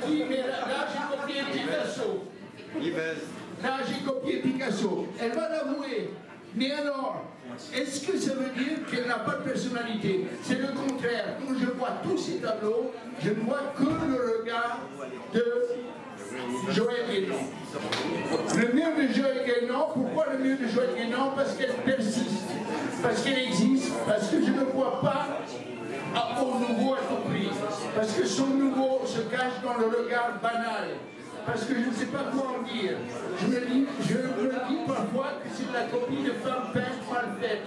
dit, mais là j'ai copié Picasso. Là j'ai copié Picasso. Elle va l'avouer. Mais alors, est-ce que ça veut dire qu'elle n'a pas de personnalité? C'est le contraire. Quand je vois tous ces tableaux, je ne vois que le regard de Joëlle Guénon. Le mur de Joëlle Guénon, pourquoi le mur de Joëlle Guénon? Parce qu'elle persiste, parce qu'elle existe, parce que je ne vois pas au nouveau à tout prix, parce que son nouveau se cache dans le regard banal, parce que je ne sais pas quoi en dire. Je me dis parfois que c'est la copie de femmes peintes mal faites.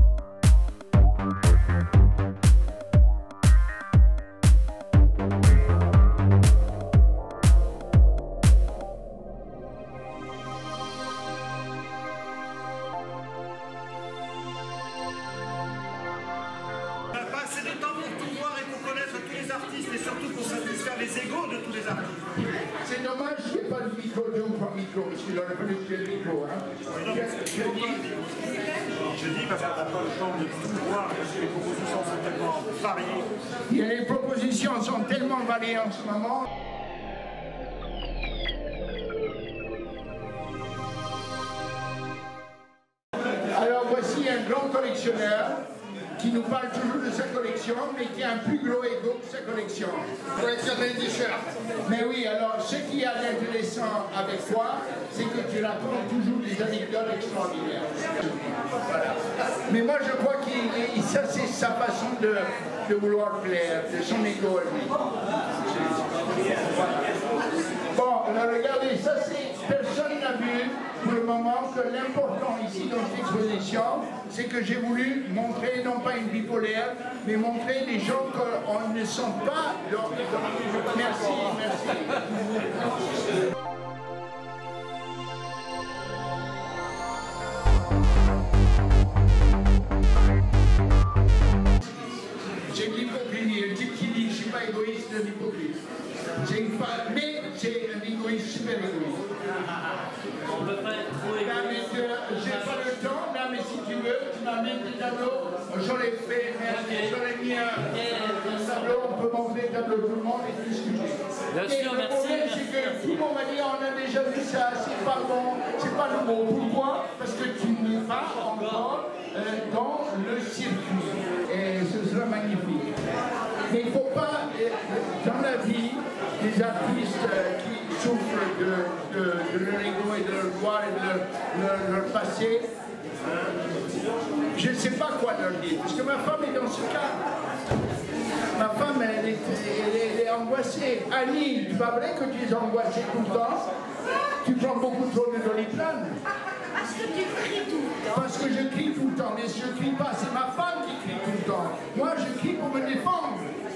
Et surtout pour satisfaire les égos de tous les artistes. C'est dommage qu'il n'y ait pas de micro, 2 ou 3 micros, parce qu'il aurait fallu qu'il y ait le micro. Hein. Je dis parce qu'on n'a pas le temps de tout voir, parce que les propositions sont tellement variées. Les propositions sont tellement variées en ce moment. Alors voici un grand collectionneur qui nous parle toujours de sa collection, mais qui a un plus gros ego que sa collection. Collectionner des t-shirts. Mais oui, alors ce qui est intéressant avec toi, c'est que tu racontes toujours des anecdotes extraordinaires. Voilà. Mais moi je crois que ça c'est sa façon de vouloir plaire, de son ego à lui. Bon, alors regardez, ça c'est, personne n'a vu pour le moment que l'important ici dans cette exposition, c'est que j'ai voulu montrer non pas une bipolaire, mais montrer des gens qu'on ne sent pas. Merci, merci. J'ai de l'hypocrisie, un type qui dit je ne suis pas égoïste, c'est un hypocrite. Mais c'est un égoïste super égoïste. On peut pas être trop égoïste. J'ai pas le temps, là, mais si tu veux, tu m'amènes des tableaux, j'aurais fait, j'aurais mis un tableau, on peut montrer le tableau de tout le monde et discuter. Bien sûr, le problème, c'est que tout le monde m'a dit, on a déjà vu ça, c'est pas bon, c'est pas nouveau. Pourquoi? Parce que tu n'es pas encore dans le circuit. Et ce sera magnifique. Mais il ne faut pas, dans la vie, les artistes qui souffrent de leur ego et de leur gloire et de leur passé, je ne sais pas quoi leur dire, parce que ma femme est dans ce cas. Ma femme, elle est angoissée. Annie, c'est pas vrai que tu es angoissée tout le temps? Tu prends beaucoup trop de Doliprane. Parce que tu cries tout le temps. Parce que je crie tout le temps, mais je ne crie pas, c'est ma femme qui crie tout le temps. Moi, je crie pour me défendre.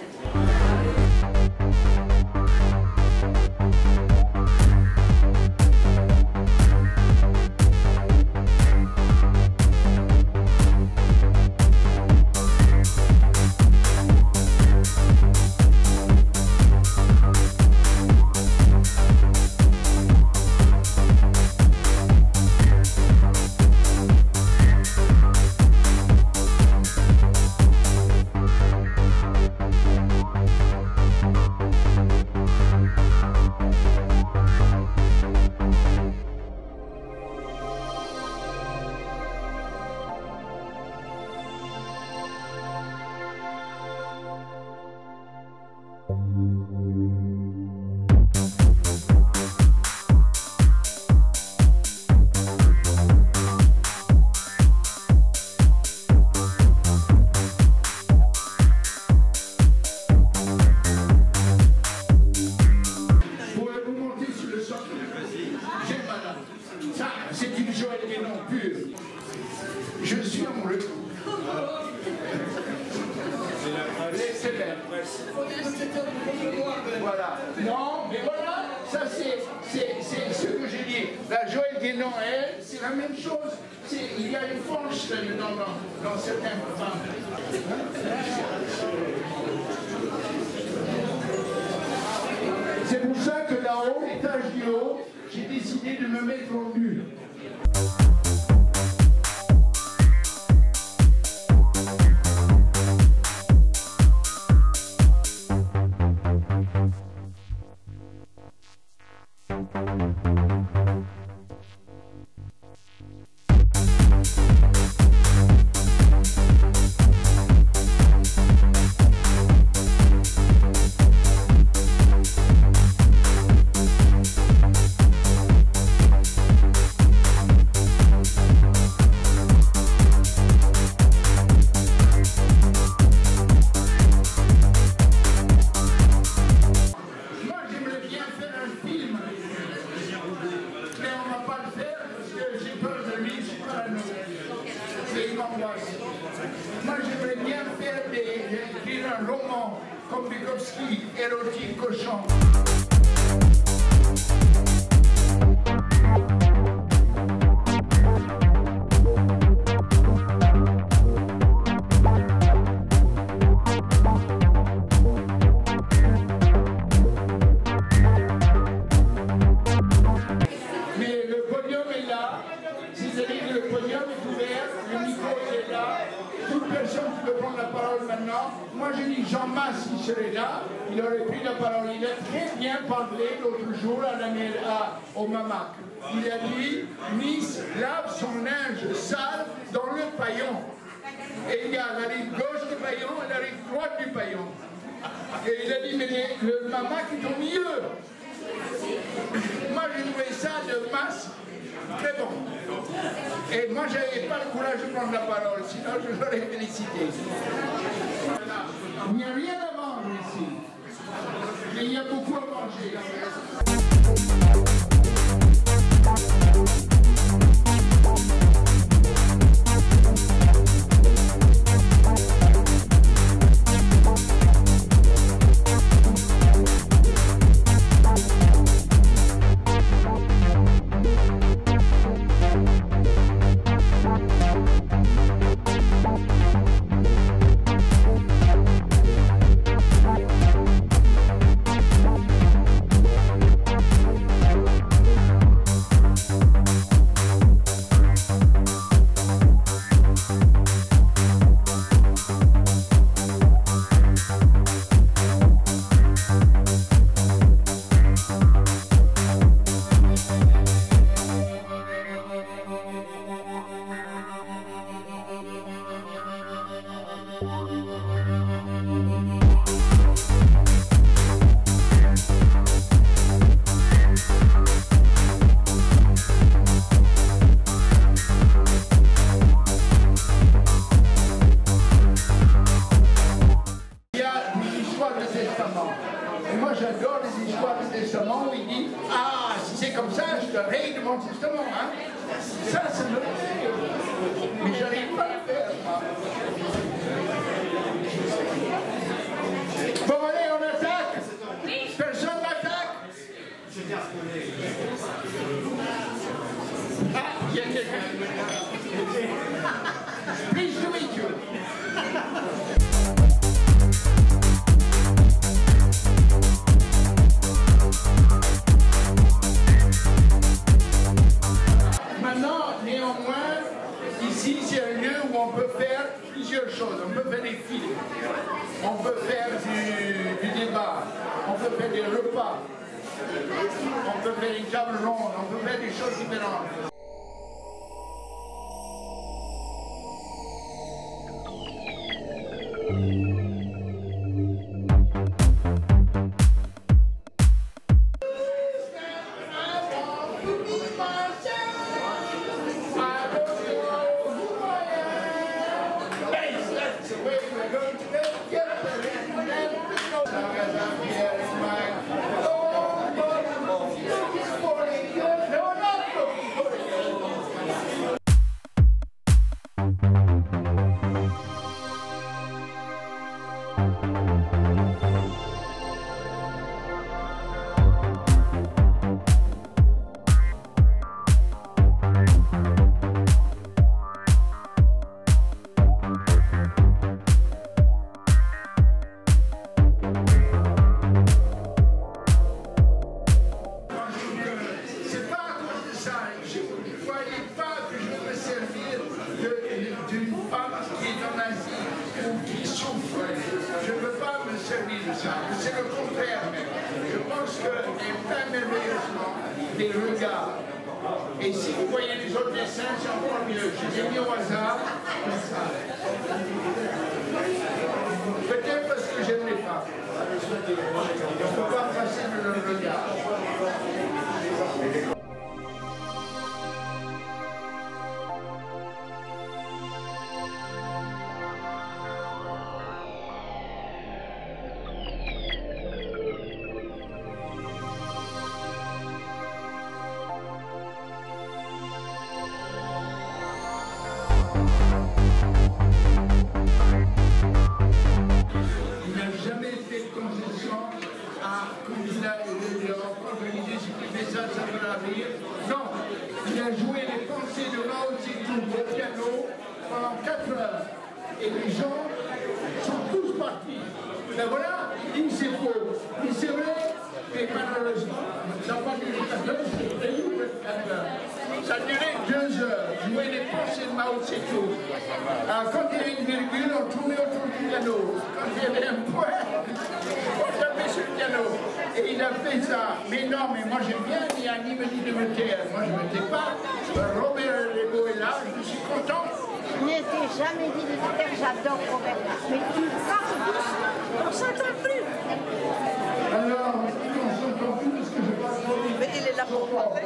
Voilà. Non, mais voilà, ça c'est ce que j'ai dit. La Joëlle Guénon, elle, c'est la même chose. Il y a une force dans certaines femmes. C'est pour ça que là-haut, l'étage du haut, j'ai décidé de me mettre au nu. Moi, j'aimerais bien écrire un roman comme Bukowski, érotique, cochon. Mais le podium est là. C'est-à-dire que le podium est ouvert, le micro est là, toute personne qui peut prendre la parole maintenant. Moi je dis Jean Mas, il serait là, il aurait pris la parole. Il a très bien parlé l'autre jour au Mamac. Il a dit, Nice lave son linge sale dans le paillon. Et il y a la rive gauche du paillon et la rive droite du paillon. Et il a dit, mais le Mamac est au milieu. Moi j'ai trouvé ça de masse très bon. Et moi j'avais pas le courage de prendre la parole, sinon je l'aurais félicité. Il n'y a rien à vendre ici, mais il y a beaucoup à manger. J'adore les histoires du testament où il dit « Ah, si c'est comme ça, je te règle mon testament. Hein. » Ça me plaît. Mais j'arrive pas à le faire, moi. Bon, allez, on attaque. Personne m'attaque. Ah, il y a quelqu'un. Please to meet you. Ici, c'est un lieu où on peut faire plusieurs choses. On peut faire des films, on peut faire du débat, on peut faire des repas, on peut faire une table ronde, on peut faire des choses différentes. D'une femme qui est en Asie ou qui souffre. Je ne veux pas me servir de ça, c'est le contraire même. Je pense qu'elle est pas merveilleusement des regards. Et si vous voyez les autres dessins, c'est encore mieux. Je les ai mis au hasard, comme ça. Peut-être parce que j'aime les femmes. On ne peut pas passer de leur regard. Il n'a jamais fait de concession à Koumina et de organiser ce qui fait ça peut la rire. Non, il a joué les pensées de Mao Tse-tung au piano pendant 4 heures. Et les gens sont tous partis. Ben voilà, il dit c'est faux. Mais c'est vrai, mais malheureusement, ça n'a pas duré 4 heures, c'était 4 heures. Ça a duré 2 heures, jouer les pensées de Mao Tse-tung. Alors quand il y avait une virgule, on tournait autour du piano. Quand il y avait un point, on tapait sur le piano. Et il a fait ça. Mais non, mais moi j'aime bien, il y a un me dit de me taire. Moi je ne me tais pas. Robert Lego est là, je suis content. Je n'étais jamais dit de me taire, j'adore Robert. Mais tu parles doucement, on s'entend plus. Alors, on s'entend plus parce que je parle trop vite. Mais il est là pour parler.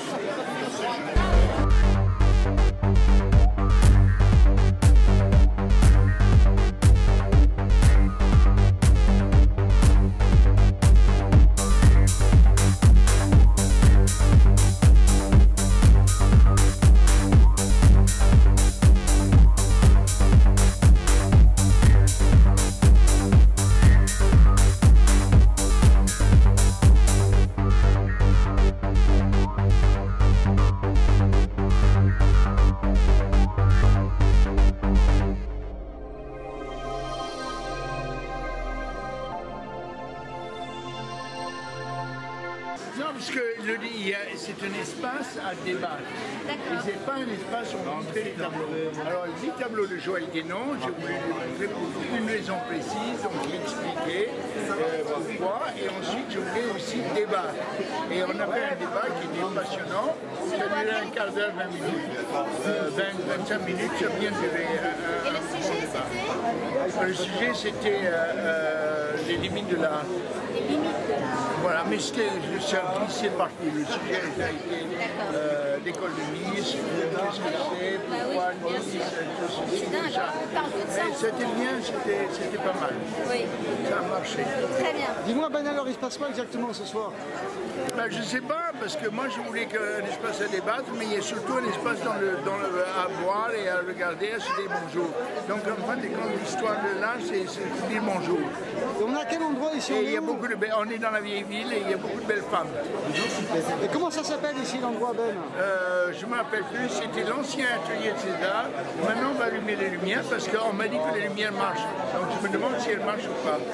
Non, parce que c'est un espace à débattre. Et c'est pas un espace où on montrait les tableaux. Alors, les tableaux de Joël Guénon, j'ai voulu les montrer pour une raison précise, donc l'expliquer pourquoi. Et ensuite, je voulais aussi débattre. Et on a fait un débat qui était passionnant. Ça a duré un quart d'heure, 20 minutes. 25 minutes, ça vient de durer un bon débat. Le sujet, c'était les limites de l'art. Voilà, mais c'est parti. Le sujet a été l'école de Nice, qu'est-ce que c'est, pourquoi Nice, tout ceci, tout ça. Mais c'était bien, c'était pas mal. Oui. Ça a marché. Très bien. Dis-moi, Ben, alors il se passe quoi exactement ce soir? Ben, je ne sais pas, parce que moi je voulais qu'un espace à débattre, mais il y a surtout un espace à voir et à regarder, à se dire bonjour. Donc en fin de compte, l'histoire de l'art, c'est dire bonjour. Et on est à quel endroit ici? Et il y a beaucoup de on est dans la vieille ville et il y a beaucoup de belles femmes. Et comment ça s'appelle ici l'endroit, Ben? Je ne me rappelle plus, c'était l'ancien atelier de César. Maintenant on va allumer les lumières parce qu'on m'a dit que les lumières marchent. Donc je me demande si elles marchent ou pas.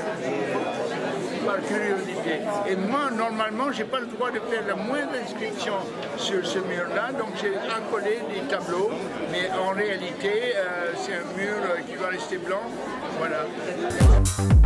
Par curiosité. Et moi, normalement, je n'ai pas le droit de faire la moindre inscription sur ce mur-là, donc j'ai accolé des tableaux, mais en réalité, c'est un mur qui va rester blanc. Voilà.